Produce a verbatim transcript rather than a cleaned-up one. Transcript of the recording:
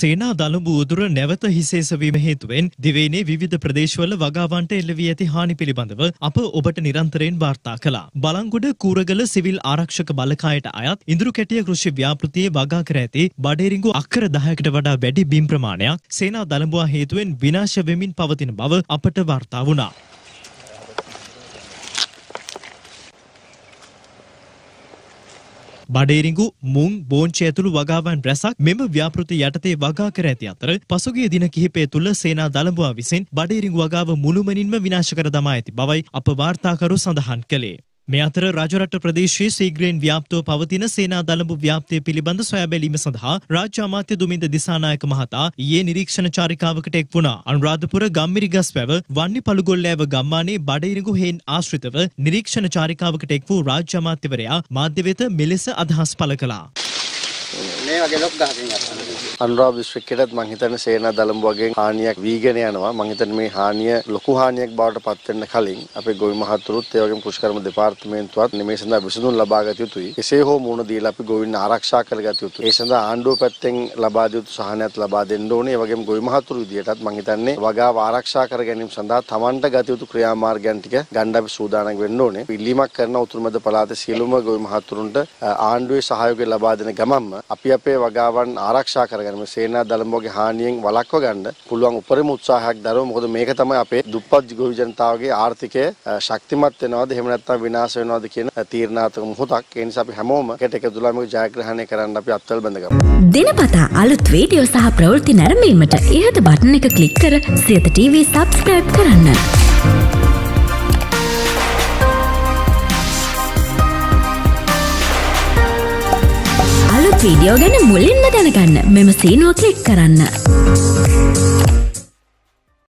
සේනා දළඹු උදුර නැවත හිසේස වීම හේතුවෙන් දිවයිනේ විවිධ ප්‍රදේශවල වගාවන්ට එල්ල වී ඇති හානි පිළිබඳව අප ඔබට නිරන්තරයෙන් වාර්තා කළා. බලංගොඩ කූරගල සිවිල් ආරක්ෂක බලකායට අයත් ඉඳුරුකැටිය කෘෂි ව්‍යාපෘතියේ වගා කර ඇති බඩේරිඟු අක්කර දහයකට වඩා වැඩි බිම් ප්‍රමාණයක් සේනා දළඹුවා හේතුවෙන් විනාශ වෙමින් පවතින බව අපට වාර්තා වුණා. බඩේරිඟු මුං බෝංචි ඇතුළු වගාවන් රැසක් මෙම ව්‍යාපෘති යටතේ වගා කර ඇති අතර පසුගිය දින කිහිපය තුළ සේනා දළඹුවා විසින් බඩේරිඟු වගාව මුළුමනින්ම විනාශ කර දමා ඇති බවයි අප වාර්තාකරු සඳහන් කළේ. මේ අතර රජරට ප්‍රදේශයේ සීග්‍රයෙන් ව්‍යාප්තව පවතින සේනා දළඹු ව්‍යාප්තිය පිළිබඳ සොයා බැලීම සඳහා රාජ්‍ය අමාත්‍ය දුමින්ද දිසානායක මහතා ඊයේ නිරීක්ෂණ චාරිකාවකට එක් වුණා. අනුරාධපුර ගම්මිරිගස්වැව වන්නි පළුගොල්ලෑව ගම්මානයේ බඩේරිඟු හේන් ආශ්‍රිතව නිරීක්ෂණ චාරිකාවකට එක් වූ රාජ්‍ය අමාත්‍යවරයා මාධ්‍ය වෙත මෙලෙස අදහස් පළ කළා. මේ වගේ ලොක් ගහකින් අත්හරිනවා. අනුරාධපුර දිස්ත්‍රික්කයටත් මම හිතන්නේ සේනා දළඹුවගෙන් හානියක් වීගෙන යනවා. මම හිතන්නේ මේ හානිය ලොකු හානියක් බවට පත් වෙන්න කලින් අපේ ගොවි මහතුරුත් ඒ වගේම කෘෂිකර්ම දෙපාර්තමේන්තුවත් මේ සඳහා විසඳුම් ලබා ගත යුතුයි. කෙසේ හෝ මුහුණ දීලා අපි ගොවින් ආරක්ෂා කරගත යුතුයි. ඒ සඳහා ආණ්ඩුව පැත්තෙන් ලබා දිය යුතු සහනයක් ලබා දෙන්න ඕනේ. ඒ වගේම ගොවි මහතුරු විදියටත් මම හිතන්නේ වගාව ආරක්ෂා කර ගැනීම සඳහා තමන්ට ගත යුතු ක්‍රියාමාර්ගයන් ටික ගන්න අපි සූදානම් වෙන්න ඕනේ. ඉල්ලීමක් කරන උතුරුමැද පළාතේ සියලුම ගොවි මහතුරුන්ට ආණ්ඩුවේ සහයෝගය ලබා දෙන ගමන්ම අපි අපේ වගාවන් ආරක්ෂා කරගන්න සේනා දළඹුවගේ හානියෙන් වළක්ව ගන්න පුළුවන් උපරිම උත්සාහයක් දරමු. මොකද මේක තමයි අපේ දුප්පත් ගොවි ජනතාවගේ ආර්ථිකය ශක්තිමත් වෙනවද එහෙම නැත්නම් විනාශ වෙනවද කියන තීරණාත්මක මොහොතක්. ඒ නිසා අපි හැමෝම එකට එකතු වෙලා මේක ජයග්‍රහණය කරන්න අපි අත්වල බඳගමු. දිනපතා අලුත් වීඩියෝ සහ ප්‍රවෘත්ති නැරඹීමට ඉහත බටන් එක ක්ලික් කර සියත ටීවී සබ්ස්ක්‍රයිබ් කරන්න. අලුත් වීඩියෝ ගැන මුලින්ම දැනගන්න මෙම සීනුව ක්ලික් කරන්න.